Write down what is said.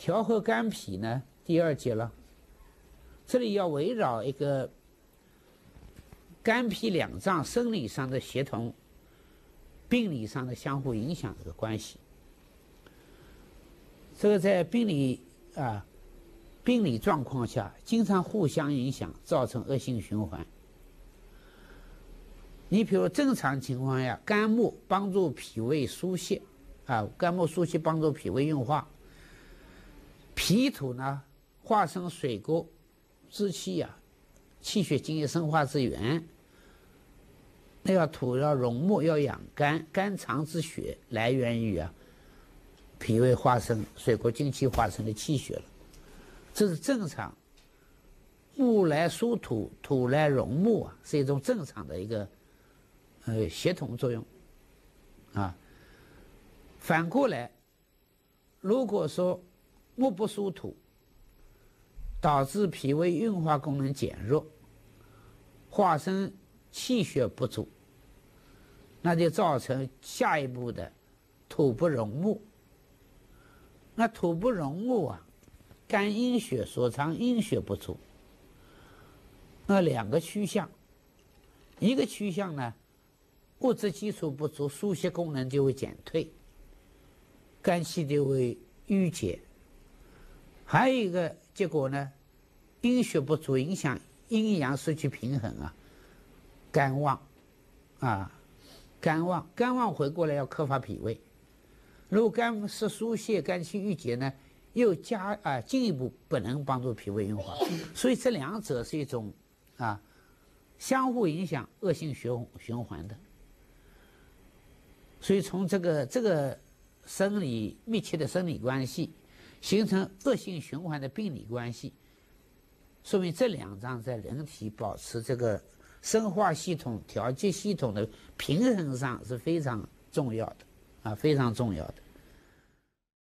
调和肝脾呢，第二节了。这里要围绕一个肝脾两脏生理上的协同，病理上的相互影响这个关系。这个在病理状况下，经常互相影响，造成恶性循环。你比如正常情况下，肝木帮助脾胃疏泄，肝木疏泄帮助脾胃运化。脾土呢，化生水谷之气气血津液生化之源。那要土要荣木，要养肝，肝藏之血来源于脾胃化生水谷精气化成的气血了，这是正常。木来疏土，土来荣木是一种正常的一个协同作用反过来，如果说木不疏土，导致脾胃运化功能减弱，化生气血不足，那就造成下一步的土不容木。那土不容木肝阴血所藏阴血不足。那两个趋向，一个趋向呢，物质基础不足，疏泄功能就会减退，肝气就会郁结。还有一个结果呢，阴血不足，影响阴阳失去平衡肝旺肝旺回过来要克发脾胃。如果肝是疏泄，肝气郁结呢，又进一步不能帮助脾胃运化，所以这两者是一种相互影响、恶性循环的。所以从这个密切的生理关系，形成恶性循环的病理关系，说明这两脏在人体保持这个生化系统、调节系统的平衡上是非常重要的非常重要的。